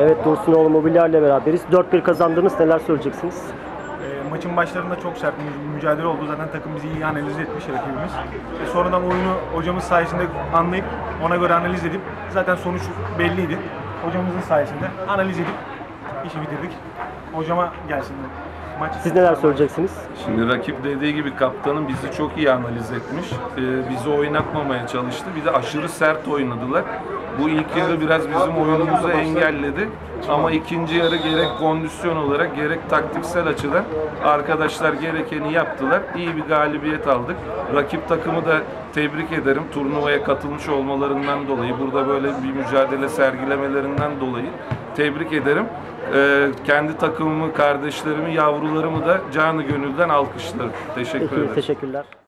Evet, Dursunoğlu Mobilya ile beraberiz. 4-1 kazandınız. Neler söyleyeceksiniz? Maçın başlarında çok sert bir mücadele oldu. Zaten takım bizi iyi analiz etmiş rakibimiz. Sonradan oyunu hocamız sayesinde anlayıp ona göre analiz edip zaten sonuç belliydi. Hocamızın sayesinde analiz edip işi bitirdik. Hocama gelsin maç. Siz neler söyleyeceksiniz? Şimdi rakip dediği gibi kaptanın bizi çok iyi analiz etmiş. Bizi oynatmamaya çalıştı. Bir de aşırı sert oynadılar. Bu ilk yarı biraz bizim oyunumuzu engelledi. Ama ikinci yarı gerek kondisyon olarak gerek taktiksel açıdan arkadaşlar gerekeni yaptılar. İyi bir galibiyet aldık. Rakip takımı da tebrik ederim. Turnuvaya katılmış olmalarından dolayı, burada böyle bir mücadele sergilemelerinden dolayı tebrik ederim. Kendi takımımı, kardeşlerimi, yavrularımı da canı gönülden alkışlarım. Teşekkür ederim. Teşekkürler.